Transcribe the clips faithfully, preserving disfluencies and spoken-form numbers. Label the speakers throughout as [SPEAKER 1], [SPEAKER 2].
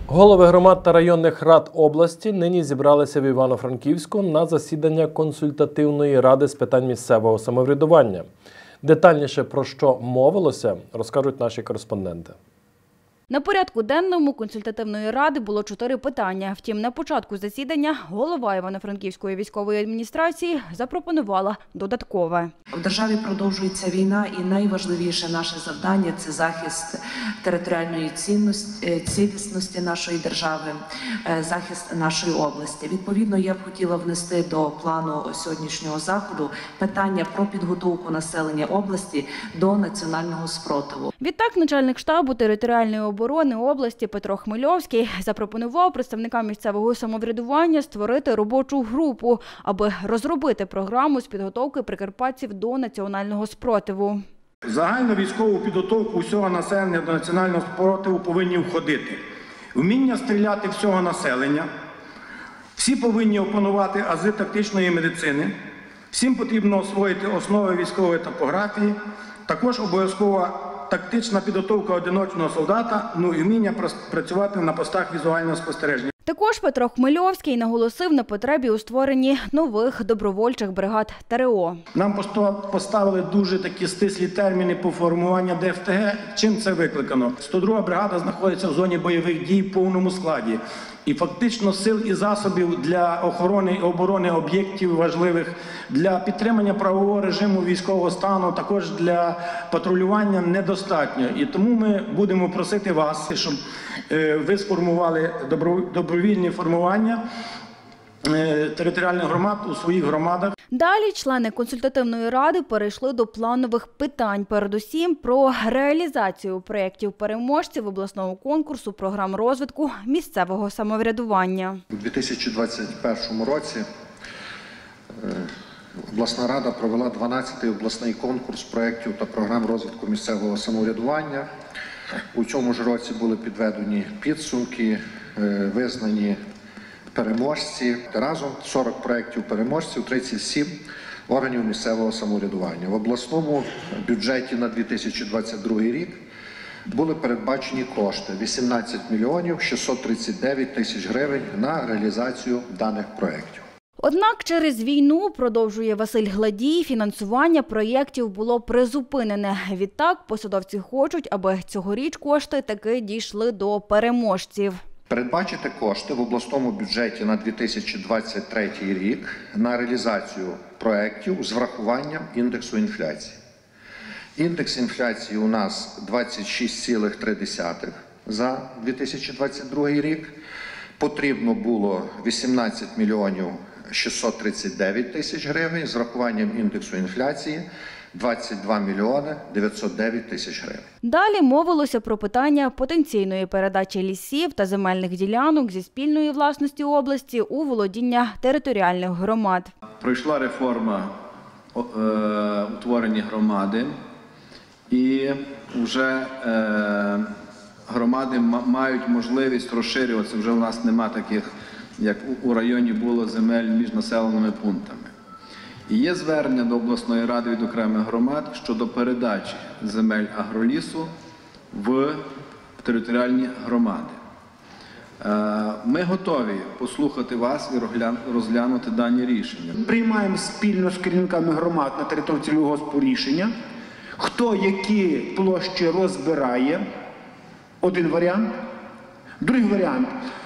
[SPEAKER 1] Голови громад та районних рад області нині зібралися в Івано-Франківську на засідання консультативної ради з питань місцевого самоврядування. Детальніше про що мовилося, розкажуть наші кореспонденти.
[SPEAKER 2] На порядку денному консультативної ради було чотири питання. Втім, на початку засідання голова Івано-Франківської військової адміністрації запропонувала додаткове.
[SPEAKER 3] В державі продовжується війна, і найважливіше наше завдання – це захист територіальної цінності, цілісності нашої держави, захист нашої області. Відповідно, я б хотіла внести до плану сьогоднішнього заходу питання про підготовку населення області до національного спротиву.
[SPEAKER 2] Відтак, начальник штабу територіальної оборони області Петро Хмельовський запропонував представникам місцевого самоврядування створити робочу групу, аби розробити програму з підготовки прикарпатців до національного спротиву.
[SPEAKER 4] В загальну військову підготовку всього населення до національного спротиву повинні входити вміння стріляти всього населення, всі повинні опанувати ази тактичної медицини, всім потрібно освоїти основи військової топографії, також обов'язкова тактична підготовка одиночного солдата, ну і вміння працювати на постах візуального спостереження.
[SPEAKER 2] Також Петро Хмельовський наголосив на потребі у створенні нових добровольчих бригад ТРО.
[SPEAKER 4] Нам поставили дуже такі стислі терміни по формуванню ДФТГ. Чим це викликано? сто друга бригада знаходиться в зоні бойових дій в повному складі. І фактично сил і засобів для охорони і оборони об'єктів важливих, для підтримання правового режиму військового стану, також для патрулювання недостатньо. І тому ми будемо просити вас, щоб ви сформували добровільні формування територіальних громад у своїх громадах.
[SPEAKER 2] Далі члени консультативної ради перейшли до планових питань, передусім про реалізацію проєктів переможців обласного конкурсу програм розвитку місцевого самоврядування.
[SPEAKER 5] У дві тисячі двадцять першому році обласна рада провела дванадцятий обласний конкурс проєктів та програм розвитку місцевого самоврядування. У цьому ж році були підведені підсумки, визнані переможці. Разом сорок проєктів переможців, тридцять сім органів місцевого самоврядування. В обласному бюджеті на дві тисячі двадцять другий рік були передбачені кошти – вісімнадцять мільйонів шістсот тридцять дев'ять тисяч гривень на реалізацію даних проєктів.
[SPEAKER 2] Однак через війну, продовжує Василь Гладій, фінансування проєктів було призупинене. Відтак посадовці хочуть, аби цьогоріч кошти таки дійшли до переможців.
[SPEAKER 5] Передбачити кошти в обласному бюджеті на дві тисячі двадцять третій рік на реалізацію проєктів з врахуванням індексу інфляції. Індекс інфляції у нас двадцять шість цілих три десятих за дві тисячі двадцять другий рік. Потрібно було вісімнадцять мільйонів шістсот тридцять дев'ять тисяч гривень, з врахуванням індексу інфляції двадцять два мільйони дев'ятсот дев'ять тисяч гривень.
[SPEAKER 2] Далі мовилося про питання потенційної передачі лісів та земельних ділянок зі спільної власності області у володіння територіальних громад.
[SPEAKER 6] Пройшла реформа е, утворення громади, і вже е, громади мають можливість розширюватися. Вже у нас нема таких, як у районі було, земель між населеними пунктами. І є звернення до обласної ради від окремих громад щодо передачі земель агролісу в територіальні громади. Ми готові послухати вас і розглянути дані рішення.
[SPEAKER 7] Приймаємо спільно з керівниками громад на території цільового господарства рішення, хто які площі розбирає, один варіант. Другий варіант.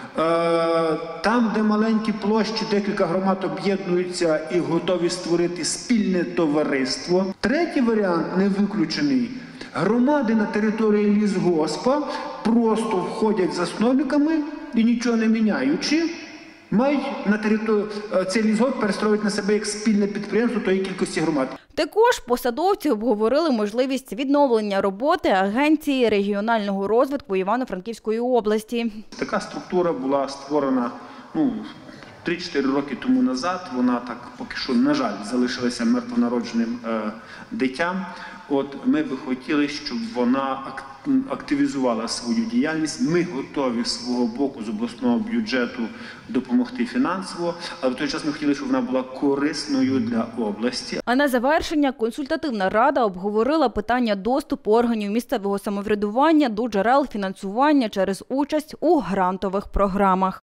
[SPEAKER 7] Там, де маленькі площі, декілька громад об'єднуються і готові створити спільне товариство. Третій варіант, не виключений. Громади на території лісгоспа просто входять засновниками і нічого не міняючи, мають на територію цей лісгосп перестроювати на себе як спільне підприємство тої кількості громад.
[SPEAKER 2] Також посадовці обговорили можливість відновлення роботи Агенції регіонального розвитку Івано-Франківської області.
[SPEAKER 7] Така структура була створена ну, три-чотири роки тому назад. Вона так поки що, на жаль, залишилася мертвонародженим е, дитям. От ми би хотіли, щоб вона активізувала свою діяльність. Ми готові з свого боку з обласного бюджету допомогти фінансово, але в той час ми хотіли, щоб вона була корисною для області.
[SPEAKER 2] А на завершення консультативна рада обговорила питання доступу органів місцевого самоврядування до джерел фінансування через участь у грантових програмах.